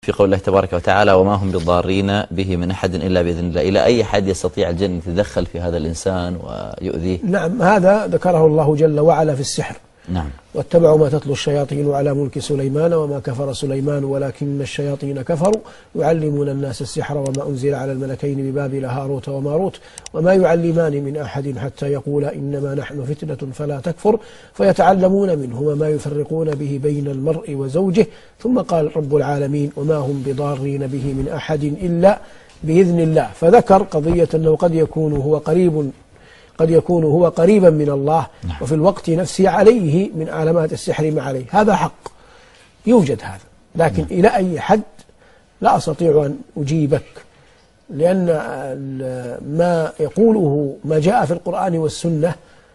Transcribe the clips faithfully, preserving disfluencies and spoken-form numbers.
في قول الله تبارك وتعالى وما هم بضارين به من أحد إلا بإذن الله، إلى أي حد يستطيع الجن يتدخل في هذا الإنسان ويؤذيه؟ نعم، هذا ذكره الله جل وعلا في السحر. نعم. واتبعوا ما تتلو الشياطين على ملك سليمان وما كفر سليمان ولكن الشياطين كفروا يعلمون الناس السحر وما أنزل على الملكين ببابل هاروت وماروت وما يعلمان من أحد حتى يقولا إنما نحن فتنة فلا تكفر فيتعلمون منهما ما يفرقون به بين المرء وزوجه. ثم قال رب العالمين وما هم بضارين به من أحد إلا بإذن الله، فذكر قضية أنه قد يكون هو قريب قد يكون هو قريبا من الله وفي الوقت نفسه عليه من علامات السحر ما عليه. هذا حق يوجد هذا، لكن إلى أي حد لا أستطيع أن أجيبك، لأن ما يقوله ما جاء في القرآن والسنة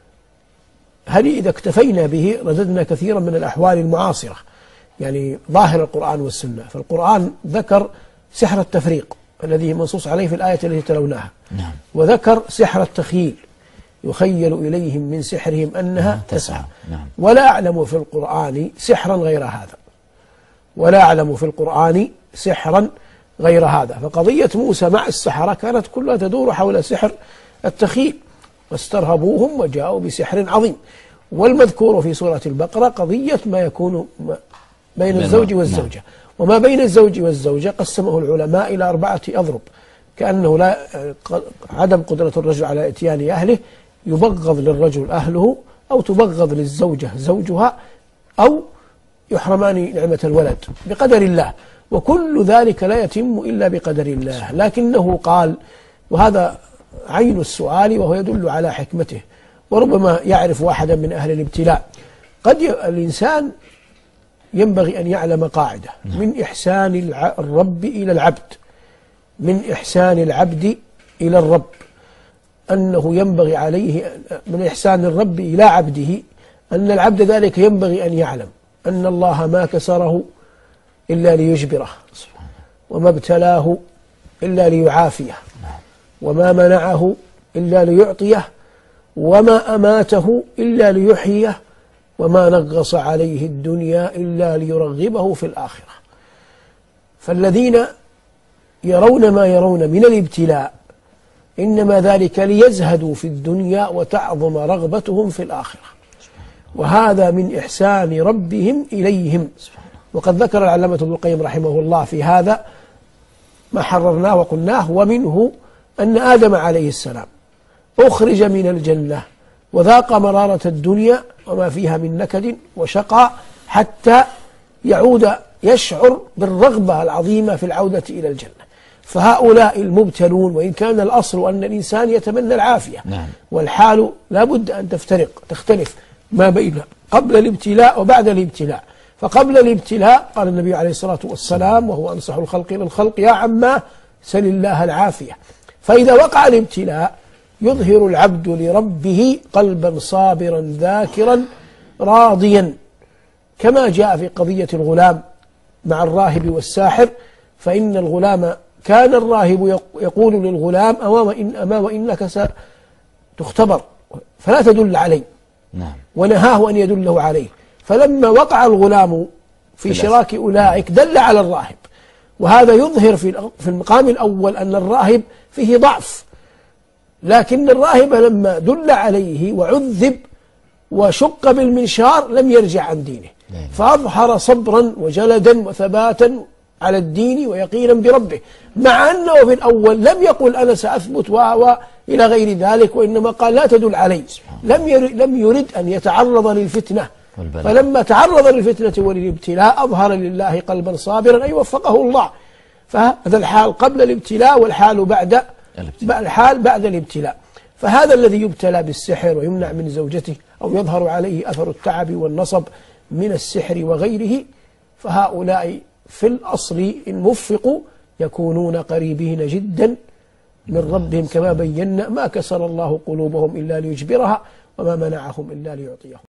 هل إذا اكتفينا به رددنا كثيرا من الأحوال المعاصرة، يعني ظاهر القرآن والسنة. فالقرآن ذكر سحر التفريق الذي منصوص عليه في الآية التي تلوناها، وذكر سحر التخييل يخيل إليهم من سحرهم أنها تسعى. نعم. ولا أعلم في القرآن سحرا غير هذا، ولا أعلم في القرآن سحرا غير هذا. فقضية موسى مع السحرة كانت كلها تدور حول سحر التخيل، واسترهبوهم وجاءوا بسحر عظيم. والمذكور في سورة البقرة قضية ما يكون بين الزوج والزوجة. وما بين الزوج والزوجة قسمه العلماء إلى أربعة أضرب، كأنه لا عدم قدرة الرجل على إتيان أهله، يبغض للرجل أهله، أو تبغض للزوجة زوجها، أو يحرمان نعمة الولد بقدر الله. وكل ذلك لا يتم إلا بقدر الله. لكنه قال، وهذا عين السؤال وهو يدل على حكمته، وربما يعرف واحدا من أهل الابتلاء، قد الإنسان ينبغي أن يعلم قاعدة من إحسان الرب إلى العبد، من إحسان العبد إلى الرب، أنه ينبغي عليه من إحسان الرب إلى عبده أن العبد ذلك ينبغي أن يعلم أن الله ما كسره إلا ليجبره، وما ابتلاه إلا ليعافيه، وما منعه إلا ليعطيه، وما أماته إلا ليحييه، وما نغص عليه الدنيا إلا ليرغبه في الآخرة. فالذين يرون ما يرون من الابتلاء إنما ذلك ليزهدوا في الدنيا وتعظم رغبتهم في الآخرة، وهذا من إحسان ربهم إليهم. وقد ذكر العلامة ابن القيم رحمه الله في هذا ما حررناه وقلناه، ومنه أن آدم عليه السلام أخرج من الجنة وذاق مرارة الدنيا وما فيها من نكد وشقاء حتى يعود يشعر بالرغبة العظيمة في العودة إلى الجنة. فهؤلاء المبتلون، وإن كان الأصل أن الإنسان يتمنى العافية، نعم. والحال لا بد أن تفترق تختلف ما بين قبل الابتلاء وبعد الابتلاء. فقبل الابتلاء قال النبي عليه الصلاة والسلام وهو أنصح الخلق للخلق يا عماه سل الله العافية. فإذا وقع الابتلاء يظهر العبد لربه قلبا صابرا ذاكرا راضيا، كما جاء في قضية الغلام مع الراهب والساحر. فإن الغلام كان الراهب يقول للغلام أمام إن أما وإنك ستختبر فلا تدل عليه، نعم. ونهاه أن يدله عليه. فلما وقع الغلام في شراك أولئك دل على الراهب، وهذا يظهر في المقام الأول أن الراهب فيه ضعف، لكن الراهب لما دل عليه وعذب وشق بالمنشار لم يرجع عن دينه، فأظهر صبرا وجلدا وثباتا على الدين ويقينا بربه، مع أنه في الأول لم يقل أنا سأثبت وإلى غير ذلك، وإنما قال لا تدل علي. لم يرد, لم يرد أن يتعرض للفتنة، فلما تعرض للفتنة وللابتلاء أظهر لله قلبا صابرا، أي وفقه الله. فهذا الحال قبل الابتلاء والحال بعد الحال بعد الابتلاء. فهذا الذي يبتلى بالسحر ويمنع من زوجته أو يظهر عليه أثر التعب والنصب من السحر وغيره، فهؤلاء في الأصل إن وفقوا يكونون قريبين جدا من ربهم، كما بينا ما كسر الله قلوبهم إلا ليجبرها وما منعهم إلا ليعطيهم.